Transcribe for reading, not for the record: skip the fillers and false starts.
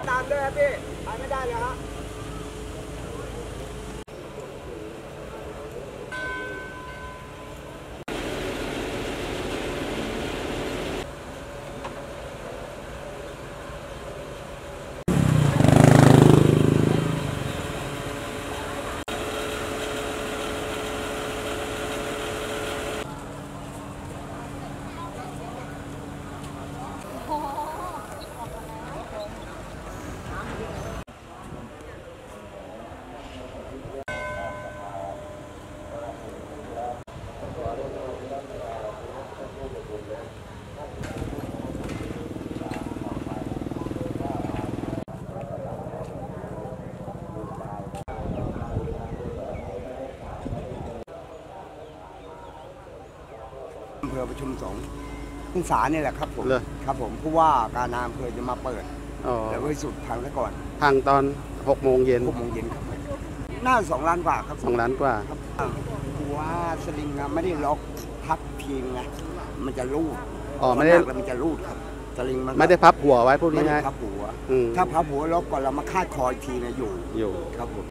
ตามด้วยครับพี่ไปไม่ได้เลยฮะอำเภอประชุมสงฆ์ขึ้นศาลนี่แหละครับผมครับผมผู้ว่าการนายอำเภอจะมาเปิดแต่บริสุทธิ์พังซะก่อนพังตอน6 โมงเย็น 6 โมงเย็นครับน่า2 ล้านกว่าครับ 2 ล้านกว่าครับว่าสลิงไม่ได้ล็อกพับทีมไงมันจะรูดไม่ได้มันจะรูดครับสลิงมันไม่ได้พับหัวไว้พูดง่ายๆไม่ได้พับหัวถ้าพับหัวล็อกก่อนเรามาคาดคออีกทีนะอยู่ครับผม